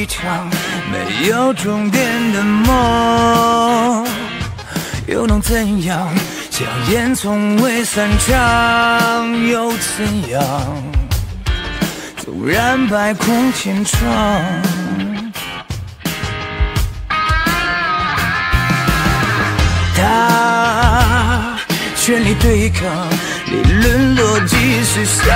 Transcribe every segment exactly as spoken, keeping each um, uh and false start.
场没有终点的梦，又能怎样？硝烟从未散场，又怎样？纵然百孔千疮，他全力对抗，理论逻辑是想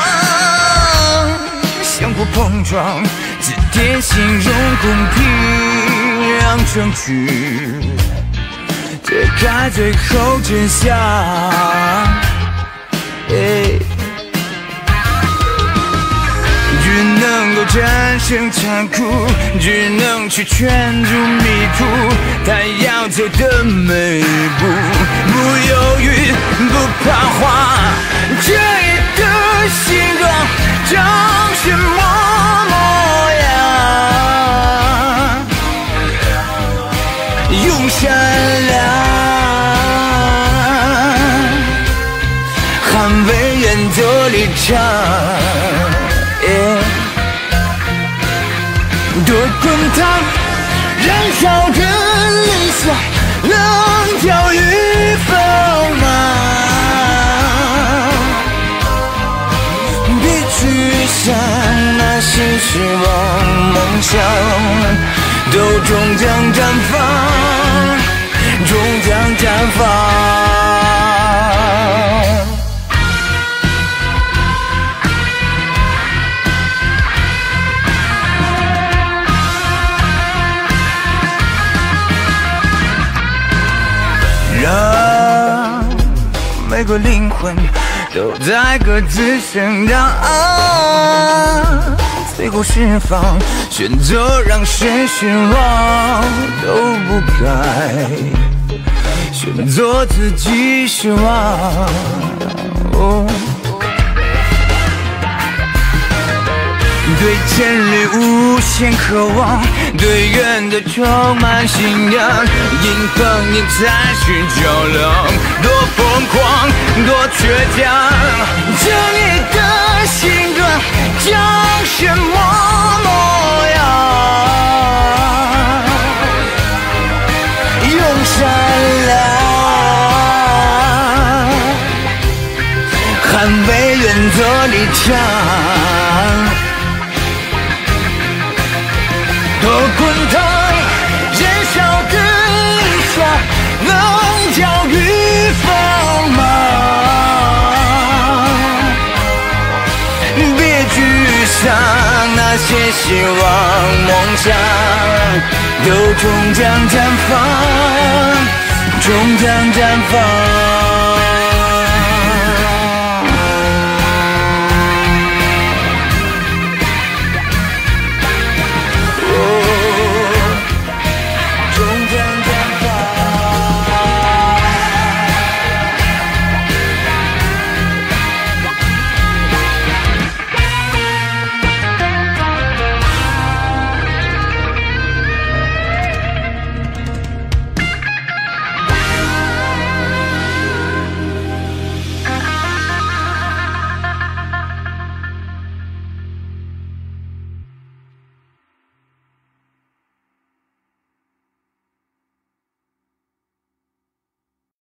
相互碰撞，字典形容公平，让证据揭开最后真相。欸只能够战胜残酷，只能去圈住迷途，他要走的每一步，不犹豫，不彷徨，这一个形状长什么模样？用善良捍卫原则立场。多滚烫，燃烧着理想，棱角与锋芒。别去想那些失望梦想，都终将绽放，终将绽放。让每个灵魂都在各自生长，最后释放，选择让谁失望都不该，选择自己失望。哦对千里无限渴望，对远的充满信仰，银光也才是较量，多疯狂，多倔强，这你的形状长什么模样？用善良捍卫原则立场。多滚烫，燃烧的理想，棱角与锋芒。别沮丧，那些希望梦想，都终将绽放，终将绽放。